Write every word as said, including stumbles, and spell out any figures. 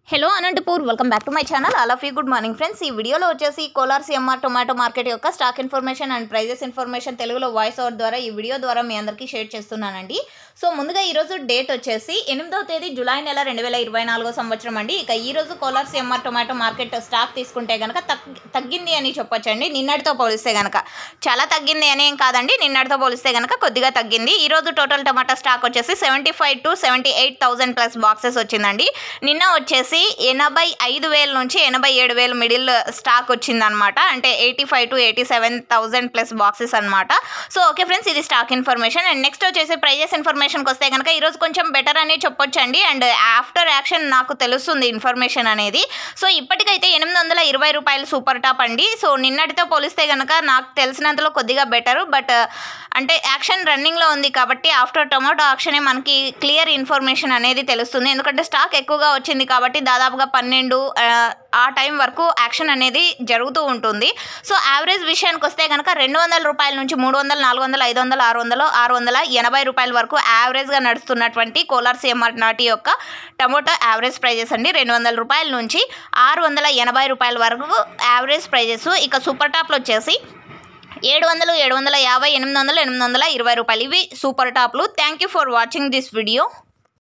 Hello Anantapur welcome back to my channel. All of you good morning friends. ఈ వీడియోలో వచ్చేసి Kolar CMR tomato market యొక్క stock information and prices information తెలుగులో voice over ద్వారా ఈ video ద్వారా మీ అందరికీ షేర్ చేస్తున్నానండి. సో ముందుగా ఈరోజు డేట్ వచ్చేసి ఎనిమిదవ తేదీ జూలై నెల రెండు వేల ఇరవై నాలుగో సంవత్సరం అండి. ఇక ఈరోజు Kolar CMR tomato market stock తీసుకుంటే కనుక తగ్గింది అని చెప్పొచ్చండి. నిన్నటితో పోలిస్తే కనుక చాలా తగ్గింది అని ఏం కాదండి, నిన్నటితో పోలిస్తే కనుక కొద్దిగా తగ్గింది. ఈరోజు టోటల్ టొమాటో స్టాక్ వచ్చేసి seventy five to seventy eight thousand plus boxes వచ్చిందండి. నిన్న వచ్చేసి ఎనభై ఐదు వేల నుంచి ఎనభై ఏడు వేల మిడిల్ స్టాక్ వచ్చిందనమాట. అంటే eighty five to eighty seven thousand plus boxes అనమాట. సో ఓకే ఫ్రెండ్స్, ఇది స్టాక్ ఇన్ఫర్మేషన్. అండ్ నెక్స్ట్ వచ్చేసి ప్రైజెస్ ఇన్ఫర్మేషన్కి వస్తే కనుక ఈరోజు కొంచెం బెటర్ అని చెప్పొచ్చండి. అండ్ ఆఫ్టర్ యాక్షన్ నాకు తెలుస్తుంది ఇన్ఫర్మేషన్ అనేది. సో ఇప్పటికైతే ఎనిమిది వందల ఇరవై రూపాయలు సూపర్ టాప్ అండి. సో నిన్నటితో పోలిస్తే కనుక నాకు తెలిసినంతలో కొద్దిగా బెటరు. బట్ అంటే యాక్షన్ రన్నింగ్లో ఉంది కాబట్టి ఆఫ్టర్ టొమాటో యాక్షనే మనకి క్లియర్ ఇన్ఫర్మేషన్ అనేది తెలుస్తుంది. ఎందుకంటే స్టాక్ ఎక్కువగా వచ్చింది కాబట్టి దాదాపుగా పన్నెండు ఆ టైం వరకు యాక్షన్ అనేది జరుగుతూ ఉంటుంది. సో యావరేజ్ విషయానికి వస్తే కనుక రెండు వందల రూపాయల నుంచి మూడు వందలు నాలుగు వందలు ఐదు వందలు ఆరు వందలు ఆరు వందల ఎనభై రూపాయల వరకు యావరేజ్గా నడుస్తున్నటువంటి కోలార్ సిఎంఆర్ నాటి యొక్క టమోటా యావరేజ్ ప్రైజెస్ అండి. రెండు వందల రూపాయల నుంచి ఆరు వందల ఎనభై రూపాయల వరకు యావరేజ్ ప్రైజెస్. ఇక సూపర్ టాప్లో వచ్చేసి ఏడు వందలు ఏడు వందల యాభై ఎనిమిది వందలు ఎనిమిది వందల ఇరవై రూపాయలు ఇవి సూపర్ టాప్లు. Thank you for watching this video.